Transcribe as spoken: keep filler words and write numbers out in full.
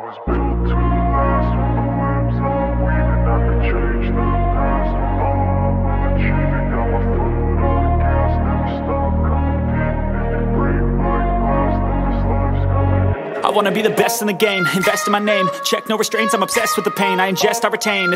was built to last with the webs and the weaving. I could change the past with all I'm achieving. Got my foot on the gas, never stop competing. If you break like glass, then this life's gonna end. I wanna be the best in the game, invest in my name. Check no restraints, I'm obsessed with the pain I ingest, I retain.